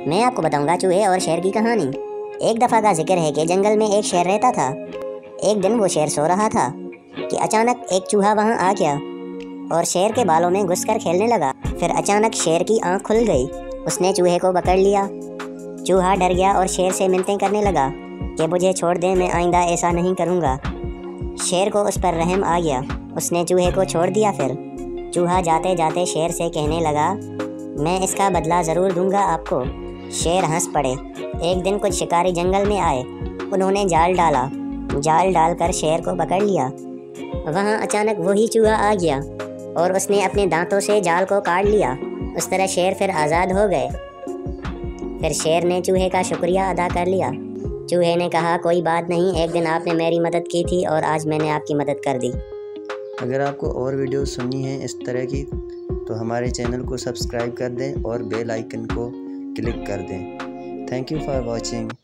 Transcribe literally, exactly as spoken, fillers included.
मैं आपको बताऊंगा चूहे और शेर की कहानी। एक दफ़ा का जिक्र है कि जंगल में एक शेर रहता था। एक दिन वो शेर सो रहा था कि अचानक एक चूहा वहाँ आ गया और शेर के बालों में घुसकर खेलने लगा। फिर अचानक शेर की आँख खुल गई। उसने चूहे को पकड़ लिया। चूहा डर गया और शेर से मिन्नतें करने लगा कि मुझे छोड़ दे, मैं आइंदा ऐसा नहीं करूँगा। शेर को उस पर रहम आ गया। उसने चूहे को छोड़ दिया। फिर चूहा जाते जाते शेर से कहने लगा, मैं इसका बदला ज़रूर दूंगा आपको। शेर हंस पड़े। एक दिन कुछ शिकारी जंगल में आए। उन्होंने जाल डाला। जाल डालकर शेर को पकड़ लिया। वहाँ अचानक वही चूहा आ गया और उसने अपने दांतों से जाल को काट लिया। उस तरह शेर फिर आज़ाद हो गए। फिर शेर ने चूहे का शुक्रिया अदा कर लिया। चूहे ने कहा, कोई बात नहीं, एक दिन आपने मेरी मदद की थी और आज मैंने आपकी मदद कर दी। अगर आपको और वीडियो सुननी है इस तरह की तो हमारे चैनल को सब्सक्राइब कर दें और बेल आइकन को क्लिक कर दें। Thank you for watching.